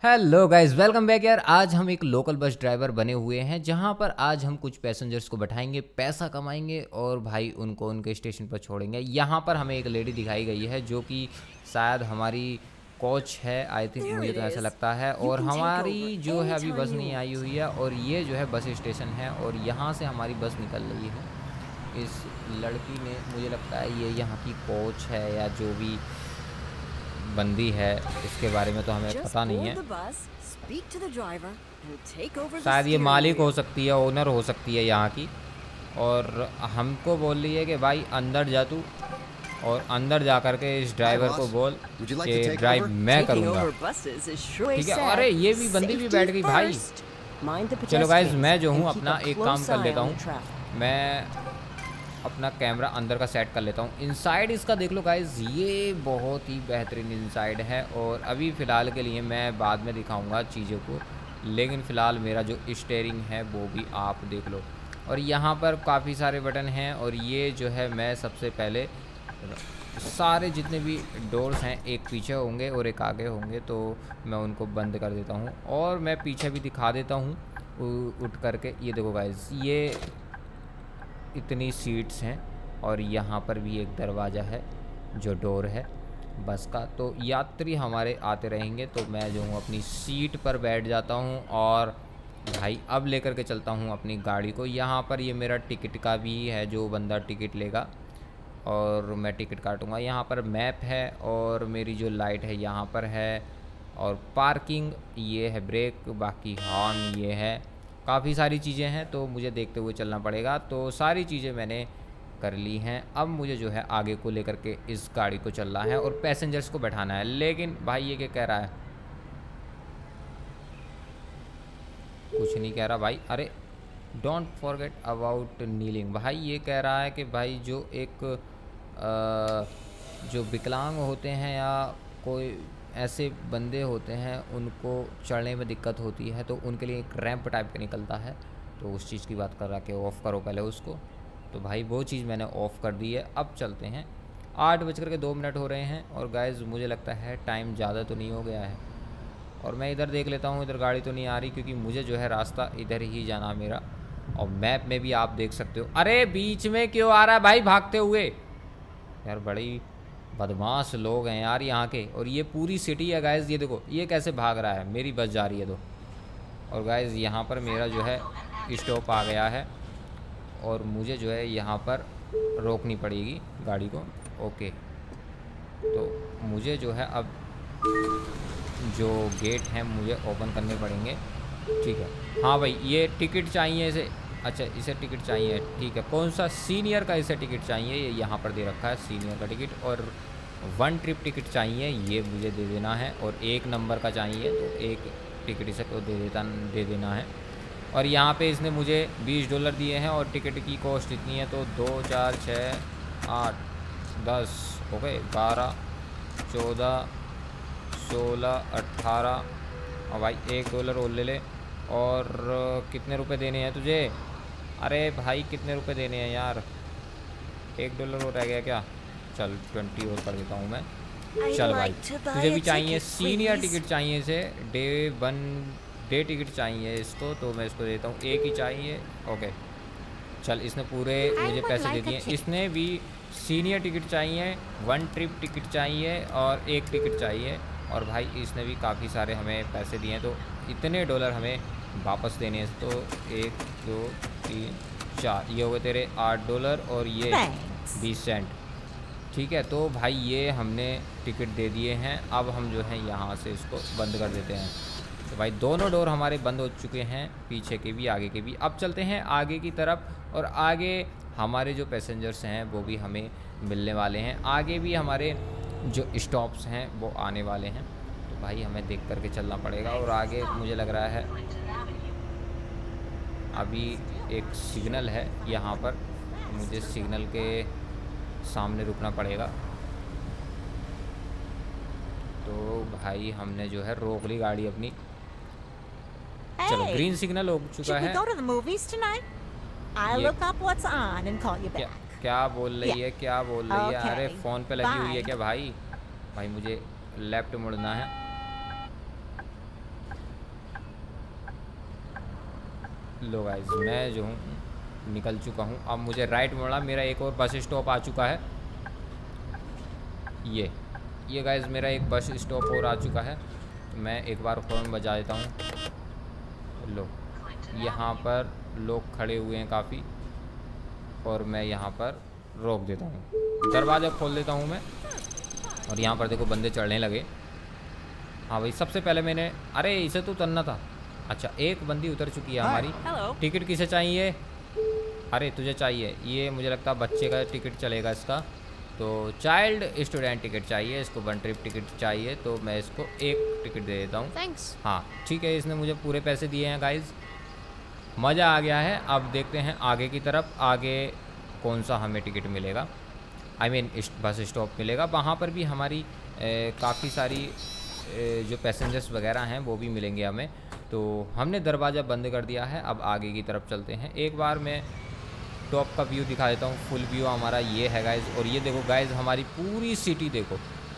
Hello guys, welcome back यार। आज हम एक लोकल बस ड्राइवर बने हुए हैं, जहां पर आज हम कुछ पैसेंजर्स को बैठाएंगे, पैसा कमाएंगे और भाई उनको उनके स्टेशन पर छोड़ेंगे। यहां पर हमें एक लेडी दिखाई गई है जो कि शायद हमारी कोच है, आई थिंक, मुझे तो ऐसा लगता है। और हमारी जो है अभी बस नहीं आई हुई है और ये जो है बस स्टेशन है और यहाँ से हमारी बस निकल रही है। इस लड़की ने, मुझे लगता है ये यहाँ की कोच है या जो भी बंदी है, इसके बारे में तो हमें पता नहीं है। शायद ये मालिक हो सकती है, ओनर हो सकती है यहाँ की। और हमको बोल रही है कि भाई अंदर जा तू, और अंदर जा कर के इस ड्राइवर को बोल कि ड्राइव मैं करूँगा, ठीक है। अरे ये भी बंदी भी बैठ गई भाई। चलो गाइज, मैं जो हूँ अपना एक काम कर लेता हूँ, मैं अपना कैमरा अंदर का सेट कर लेता हूँ। इनसाइड इसका देख लो गाइज, ये बहुत ही बेहतरीन इनसाइड है। और अभी फ़िलहाल के लिए मैं बाद में दिखाऊंगा चीज़ों को, लेकिन फ़िलहाल मेरा जो स्टीयरिंग है वो भी आप देख लो। और यहाँ पर काफ़ी सारे बटन हैं और ये जो है मैं सबसे पहले सारे जितने भी डोर्स हैं, एक पीछे होंगे और एक आगे होंगे, तो मैं उनको बंद कर देता हूँ। और मैं पीछे भी दिखा देता हूँ उठ करके। ये देखो गाइज, ये इतनी सीट्स हैं और यहाँ पर भी एक दरवाज़ा है जो डोर है बस का। तो यात्री हमारे आते रहेंगे, तो मैं जो हूँ अपनी सीट पर बैठ जाता हूँ और भाई अब लेकर के चलता हूँ अपनी गाड़ी को। यहाँ पर ये मेरा टिकट का भी है, जो बंदा टिकट लेगा और मैं टिकट काटूँगा। यहाँ पर मैप है और मेरी जो लाइट है यहाँ पर है, और पार्किंग ये है, ब्रेक, बाकी हॉर्न ये है। काफ़ी सारी चीज़ें हैं तो मुझे देखते हुए चलना पड़ेगा। तो सारी चीज़ें मैंने कर ली हैं। अब मुझे जो है आगे को लेकर के इस गाड़ी को चलना है और पैसेंजर्स को बैठाना है। लेकिन भाई ये क्या कह रहा है? कुछ नहीं कह रहा भाई। अरे डोंट फॉरगेट अबाउट नीलिंग। भाई ये कह रहा है कि भाई जो एक जो विकलांग होते हैं या कोई ऐसे बंदे होते हैं, उनको चढ़ने में दिक्कत होती है, तो उनके लिए एक रैंप टाइप का निकलता है, तो उस चीज़ की बात कर रहा कि ऑफ़ करो पहले उसको। तो भाई वो चीज़ मैंने ऑफ़ कर दी है। अब चलते हैं। 8:02 हो रहे हैं और गाइस मुझे लगता है टाइम ज़्यादा तो नहीं हो गया है। और मैं इधर देख लेता हूँ, इधर गाड़ी तो नहीं आ रही, क्योंकि मुझे जो है रास्ता इधर ही जाना मेरा। और मैप में भी आप देख सकते हो। अरे बीच में क्यों आ रहा है भाई भागते हुए? यार बड़ी बदमाश लोग हैं यार यहाँ के। और ये पूरी सिटी है गाइज़, ये देखो ये कैसे भाग रहा है, मेरी बस जा रही है तो। और गाइज़ यहाँ पर मेरा जो है स्टॉप आ गया है और मुझे जो है यहाँ पर रोकनी पड़ेगी गाड़ी को। ओके, तो मुझे जो है अब जो गेट हैं मुझे ओपन करने पड़ेंगे, ठीक है। हाँ भाई, ये टिकट चाहिए इसे। अच्छा, इसे टिकट चाहिए, ठीक है। कौन सा? सीनियर का इसे टिकट चाहिए, ये यहाँ पर दे रखा है सीनियर का टिकट। और 1 ट्रिप टिकट चाहिए, ये मुझे दे देना है। और 1 नंबर का चाहिए, तो 1 टिकट इसे को दे देना है। और यहाँ पे इसने मुझे $20 दिए हैं और टिकट की कॉस्ट इतनी है, तो 2 4 6 8 10 हो गए, 12 14 16 18। और भाई $1 और ले ले। और कितने रुपए देने हैं तुझे? अरे भाई कितने रुपए देने हैं यार? $1 और रह गया क्या? चल 20 और कर देता हूँ मैं। चल भाई, तुझे भी चाहिए सीनियर टिकट चाहिए इसे, डे टिकट चाहिए इसको, तो मैं इसको देता हूँ। 1 ही चाहिए। ओके चल, इसने पूरे मुझे पैसे दे दिए। इसने भी सीनियर टिकट चाहिए, 1 ट्रिप टिकट चाहिए और 1 टिकट चाहिए। और भाई इसने भी काफ़ी सारे हमें पैसे दिए हैं, तो इतने डॉलर हमें वापस देने हैं। तो 1 2 3 4, ये हो गए तेरे $8 और ये 20 सेंट, ठीक है। तो भाई ये हमने टिकट दे दिए हैं। अब हम जो है यहाँ से इसको बंद कर देते हैं। तो भाई दोनों डोर हमारे बंद हो चुके हैं, पीछे के भी आगे के भी। अब चलते हैं आगे की तरफ और आगे हमारे जो पैसेंजर्स हैं वो भी हमें मिलने वाले हैं। आगे भी हमारे जो स्टॉप्स हैं वो आने वाले हैं, तो भाई हमें देख करके चलना पड़ेगा। और आगे मुझे लग रहा है अभी एक सिग्नल है यहाँ पर, मुझे सिग्नल के सामने रुकना पड़ेगा। तो भाई हमने जो है रोक ली गाड़ी अपनी। चलो ग्रीन सिग्नल हो चुका है। क्या बोल रही है, क्या बोल रही है? अरे फ़ोन पे लगी हुई है क्या भाई? भाई मुझे लेफ्ट मुड़ना है। लो गाइस, मैं जो हूँ निकल चुका हूँ। अब मुझे राइट मोड़ा, मेरा एक और बस स्टॉप आ चुका है। ये गाइस मेरा एक बस स्टॉप और आ चुका है। तो मैं एक बार हॉर्न बजा देता हूँ। लो, यहाँ पर लोग खड़े हुए हैं काफ़ी, और मैं यहाँ पर रोक देता हूँ। दरवाज़ा खोल देता हूँ मैं, और यहाँ पर देखो बंदे चढ़ने लगे। हाँ भाई, सबसे पहले मैंने, अरे इसे तो उतरना था। अच्छा, एक बंदी उतर चुकी है हमारी। टिकट किसे चाहिए? अरे तुझे चाहिए। ये मुझे लगता है बच्चे का टिकट चलेगा इसका। तो चाइल्ड स्टूडेंट टिकट चाहिए इसको, 1 ट्रिप टिकट चाहिए। तो मैं इसको 1 टिकट दे देता हूँ। हाँ ठीक है, इसने मुझे पूरे पैसे दिए हैं गाइज। मज़ा आ गया है। अब देखते हैं आगे की तरफ, आगे कौन सा हमें टिकट मिलेगा। आई मीन बस स्टॉप मिलेगा। वहाँ पर भी हमारी काफ़ी सारी जो पैसेंजर्स वगैरह हैं वो भी मिलेंगे हमें। तो हमने दरवाज़ा बंद कर दिया है। अब आगे की तरफ चलते हैं। एक बार मैं टॉप का व्यू दिखा देता हूँ। फुल व्यू हमारा ये है गाइज। और ये देखो गाइज, हमारी पूरी सिटी देखो।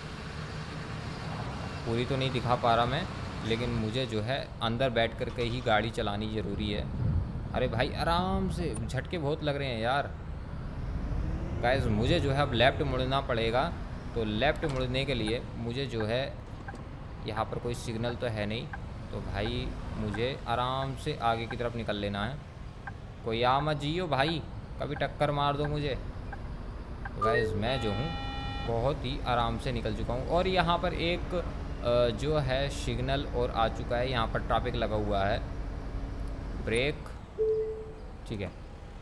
पूरी तो नहीं दिखा पा रहा मैं, लेकिन मुझे जो है अंदर बैठ कर के ही गाड़ी चलानी ज़रूरी है। अरे भाई आराम से, झटके बहुत लग रहे हैं यार। गाइज मुझे जो है अब लेफ़्ट मुड़ना पड़ेगा। तो लेफ़्ट मुड़ने के लिए मुझे जो है, यहाँ पर कोई सिग्नल तो है नहीं, तो भाई मुझे आराम से आगे की तरफ निकल लेना है। कोई आ मत जियो भाई, कभी टक्कर मार दो मुझे। तो गाइस मैं जो हूँ बहुत ही आराम से निकल चुका हूँ। और यहाँ पर एक जो है सिग्नल और आ चुका है। यहाँ पर ट्रैफिक लगा हुआ है। ब्रेक, ठीक है।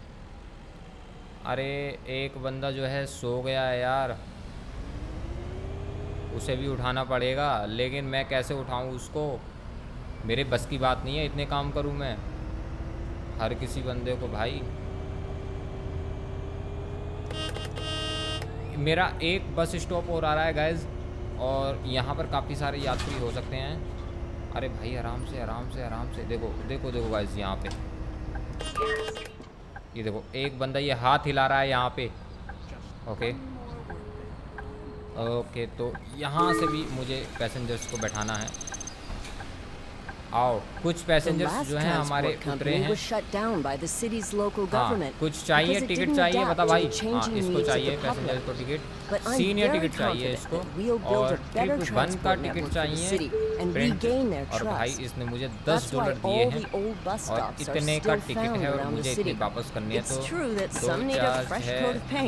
अरे एक बंदा जो है सो गया है यार, उसे भी उठाना पड़ेगा। लेकिन मैं कैसे उठाऊं उसको? मेरे बस की बात नहीं है इतने काम करूं मैं हर किसी बंदे को। भाई मेरा एक बस स्टॉप और आ रहा है गाइज, और यहाँ पर काफ़ी सारे यात्री हो सकते हैं। अरे भाई आराम से आराम से आराम से। देखो देखो देखो गाइज, यहाँ पे ये देखो एक बंदा ये हाथ हिला रहा है यहाँ पे। ओके ओके, तो यहाँ से भी मुझे पैसेंजर्स को बैठाना है। आओ, कुछ पैसेंजर्स जो हैं हमारे उतरे हैं। हाँ, कुछ चाहिए, टिकट चाहिए, बता भाई। हाँ, इसको चाहिए पैसेंजर को टिकट, सीनियर टिकट चाहिए इसको, और ट्रिप 1 का टिकट चाहिए प्रिंट। और भाई इसने मुझे $10 दिए हैं, और इतने का टिकट है, और मुझे इतने वापस करने हैं। तो 2 चार्ज है,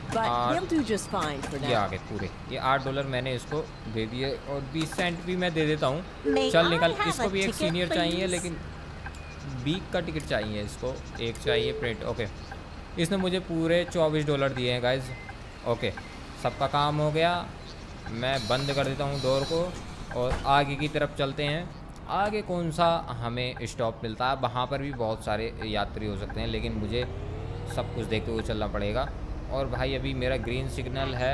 ये आ गए पूरे। ये $8 मैंने इसको दे दिए, और 20 सेंट भी मैं दे देता हूँ। चल निकल। इसको भी एक सीनियर चाहिए, लेकिन वीक का टिकट चाहिए इसको, एक चाहिए प्रिंट। ओके, इसने मुझे पूरे $24 दिए हैं गाइज। ओके, सबका काम हो गया। मैं बंद कर देता हूँ डोर को, और आगे की तरफ चलते हैं। आगे कौन सा हमें स्टॉप मिलता है? वहाँ पर भी बहुत सारे यात्री हो सकते हैं, लेकिन मुझे सब कुछ देखते हुए चलना पड़ेगा। और भाई अभी मेरा ग्रीन सिग्नल है।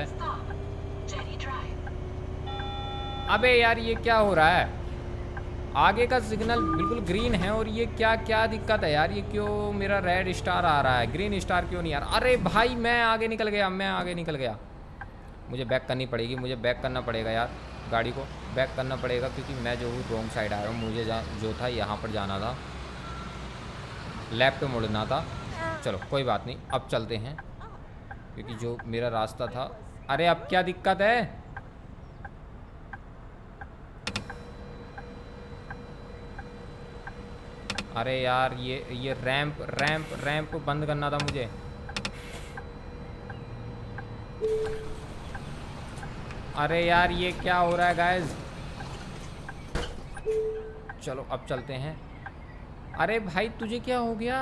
अबे यार ये क्या हो रहा है? आगे का सिग्नल बिल्कुल ग्रीन है, और ये क्या क्या दिक्कत है यार? ये क्यों मेरा रेड स्टार आ रहा है, ग्रीन स्टार क्यों नहीं आ रहा? अरे भाई मैं आगे निकल गया, मैं आगे निकल गया। मुझे बैक करनी पड़ेगी, मुझे बैक करना पड़ेगा यार। गाड़ी को बैक करना पड़ेगा, क्योंकि मैं जो हूँ रॉन्ग साइड आ रहा हूँ। मुझे जो था यहाँ पर जाना था, लेफ्ट मुड़ना था। चलो कोई बात नहीं, अब चलते हैं, क्योंकि जो मेरा रास्ता था। अरे अब क्या दिक्कत है? अरे यार ये रैंप बंद करना था मुझे। अरे यार ये क्या हो रहा है गाइस? चलो अब चलते हैं। अरे भाई तुझे क्या हो गया?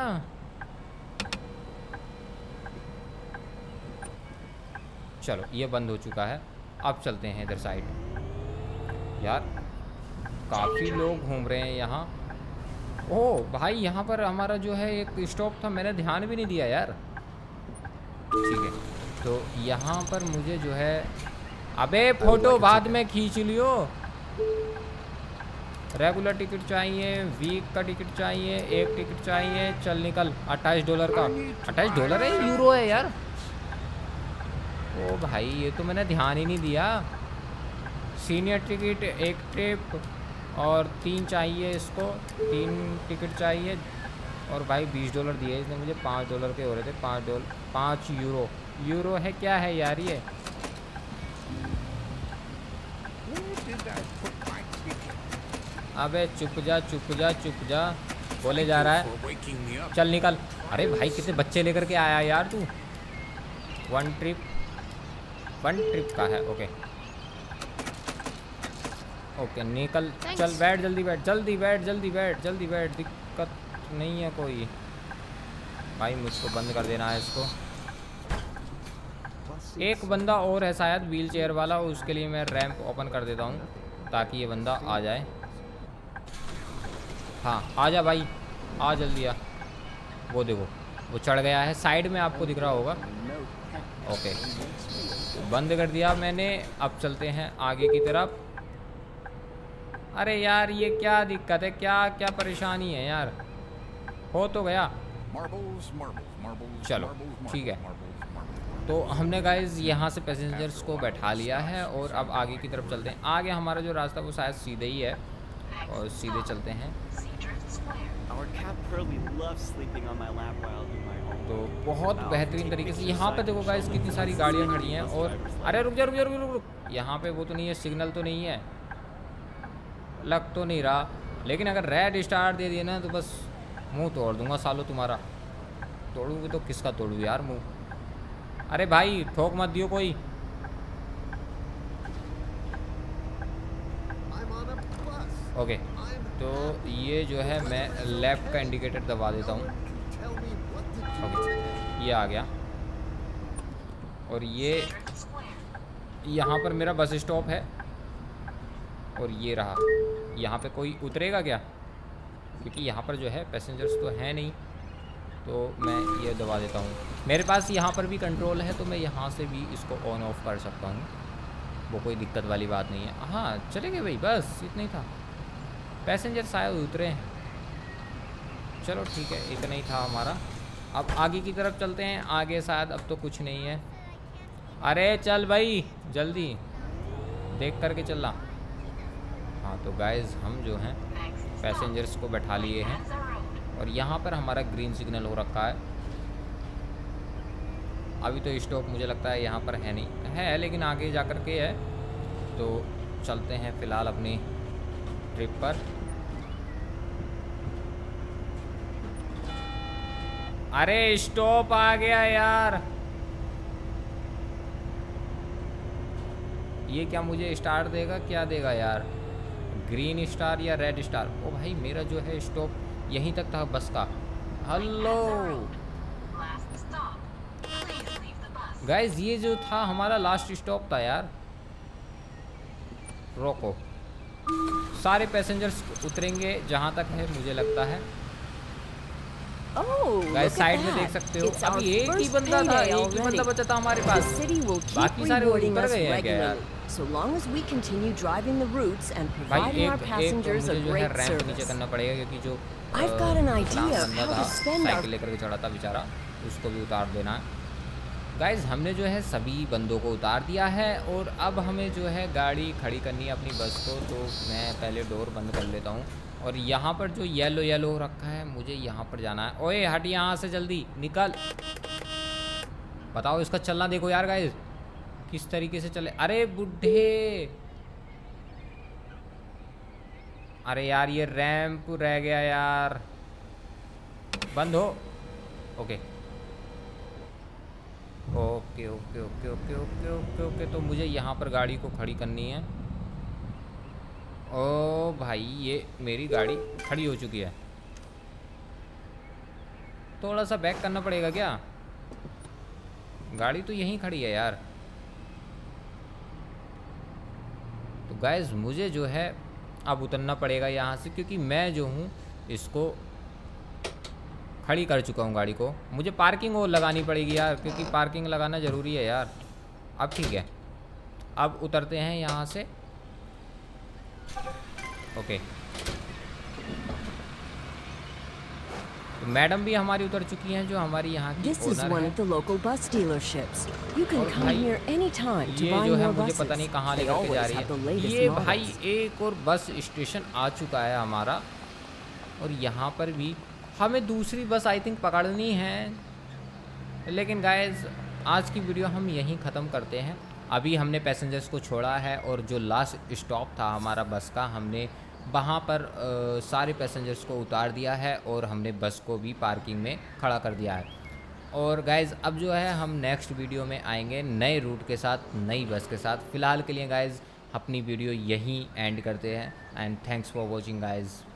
चलो ये बंद हो चुका है, अब चलते हैं इधर साइड। यार काफ़ी लोग घूम रहे हैं यहाँ। ओह भाई यहाँ पर हमारा जो है एक स्टॉप था, मैंने ध्यान भी नहीं दिया यार। ठीक है, तो यहाँ पर मुझे जो है, अबे फोटो बाद में खींच लियो। रेगुलर टिकट चाहिए, वीक का टिकट चाहिए, एक टिकट चाहिए। चल निकल। $28 का। $28 है, यूरो है यार। ओ भाई ये तो मैंने ध्यान ही नहीं दिया। सीनियर टिकट, एक ट्रिप, और 3 चाहिए इसको, 3 टिकट चाहिए। और भाई $20 दिए इसने मुझे, $5 के हो रहे थे, $5 यूरो है क्या है यार ये। अबे चुप जा बोले जा रहा है, चल निकल। अरे भाई कितने बच्चे लेकर के आया यार तू। वन ट्रिप का है। ओके निकल, चल बैठ, जल्दी बैठ, दिक्कत नहीं है कोई। भाई मुझको बंद कर देना है इसको। एक बंदा और है शायद व्हील चेयर वाला, उसके लिए मैं रैंप ओपन कर देता हूँ ताकि ये बंदा आ जाए। हाँ आ जा भाई, आ जल्दी आ। वो देखो वो चढ़ गया है, साइड में आपको दिख रहा होगा। ओके बंद कर दिया मैंने। अब चलते हैं आगे की तरफ। अरे यार ये क्या दिक्कत है, क्या परेशानी है यार। हो तो गया, चलो ठीक है। तो हमने गाइज यहाँ से पैसेंजर्स को बैठा लिया है और अब आगे की तरफ चलते हैं। आगे हमारा जो रास्ता वो शायद सीधे ही है और सीधे चलते हैं। तो बहुत बेहतरीन तरीके से यहाँ पे देखो गाइस कितनी सारी गाड़ियाँ खड़ी हैं। और अरे रुक जा, यहाँ पे वो तो नहीं है, सिग्नल तो नहीं है, लग तो नहीं रहा। लेकिन अगर रेड स्टार दे दिए ना तो बस मुंह तोड़ दूंगा सालों तुम्हारा। तोड़ूंगी तो किसका तोड़ूँ यार मुंह। अरे भाई ठोक मत दियो कोई। ओके तो ये जो है मैं लेफ़्ट का इंडिकेटर दबा देता हूँ। ओके ये आ गया। और ये यहाँ पर मेरा बस स्टॉप है और ये रहा। यहाँ पे कोई उतरेगा क्या, क्योंकि यहाँ पर जो है पैसेंजर्स तो है नहीं, तो मैं ये दबा देता हूँ। मेरे पास यहाँ पर भी कंट्रोल है तो मैं यहाँ से भी इसको ऑन ऑफ कर सकता हूँ, वो कोई दिक्कत वाली बात नहीं है। हाँ चलेंगे भाई, बस इतना ही था। पैसेंजर शायद उतरे हैं, चलो ठीक है इतना ही था हमारा। अब आगे की तरफ चलते हैं। आगे शायद अब तो कुछ नहीं है। अरे चल भाई जल्दी देख करके चलना। हाँ तो गाइज हम जो हैं पैसेंजर्स को बैठा लिए हैं और यहाँ पर हमारा ग्रीन सिग्नल हो रखा है। अभी तो स्टॉप मुझे लगता है यहाँ पर है नहीं, है लेकिन आगे जा कर के है। तो चलते हैं फ़िलहाल अपनी ट्रिप पर। अरे स्टॉप आ गया यार। ये क्या मुझे स्टार देगा, क्या देगा यार, ग्रीन स्टार या रेड स्टार। ओ भाई मेरा जो है स्टॉप यहीं तक था बस का। हेलो गाइज, ये जो था हमारा लास्ट स्टॉप था यार। रोको, सारे पैसेंजर्स उतरेंगे जहां तक है मुझे लगता है। गाइस साइड में देख सकते हो अभी एक ही बंदा था, एक ही बंदा बचा था हमारे पास, बाकी सारे उतर गए हैं क्या यार। So long as we continue driving the routes and providing our passengers a great service. नीचे करना पड़ेगा क्योंकि जो I've got an idea of how to spend our cycle लेकर के चढ़ा था बेचारा, उसको भी उतार देना है। गाइज हमने जो है सभी बंदों को उतार दिया है और अब हमें जो है गाड़ी खड़ी करनी है अपनी बस को। तो मैं पहले डोर बंद कर लेता हूँ और यहाँ पर जो येलो येलो रखा है मुझे यहाँ पर जाना है। ओए हट यहाँ से, जल्दी निकल। बताओ इसका चलना देखो यार गाइज किस तरीके से चले। अरे बुढ़े, अरे यार ये रैंप रह गया यार, बंद हो। Okay okay okay okay okay okay okay okay तो मुझे यहाँ पर गाड़ी को खड़ी करनी है। ओ भाई ये मेरी गाड़ी खड़ी हो चुकी है, थोड़ा सा बैक करना पड़ेगा क्या, गाड़ी तो यहीं खड़ी है यार। तो गाइज मुझे जो है अब उतरना पड़ेगा यहाँ से क्योंकि मैं जो हूँ इसको खड़ी कर चुका हूँ गाड़ी को। मुझे पार्किंग और लगानी पड़ेगी यार क्योंकि पार्किंग लगाना ज़रूरी है यार। अब ठीक है, अब उतरते हैं यहाँ से। ओके तो मैडम भी हमारी उतर चुकी हैं जो हमारी यहाँ की ओनर है। ये जो है मुझे पता नहीं कहाँ लेकर के जा रही है। ये भाई एक और बस स्टेशन आ चुका है हमारा और यहाँ पर भी हमें दूसरी बस आई थिंक पकड़नी है। लेकिन गाइस आज की वीडियो हम यहीं ख़त्म करते हैं। अभी हमने पैसेंजर्स को छोड़ा है और जो लास्ट स्टॉप था हमारा बस का, हमने वहाँ पर सारे पैसेंजर्स को उतार दिया है और हमने बस को भी पार्किंग में खड़ा कर दिया है। और गाइज़ अब जो है हम नेक्स्ट वीडियो में आएंगे नए रूट के साथ, नई बस के साथ। फ़िलहाल के लिए गाइज़ अपनी वीडियो यहीं एंड करते हैं end thanks for watching guys.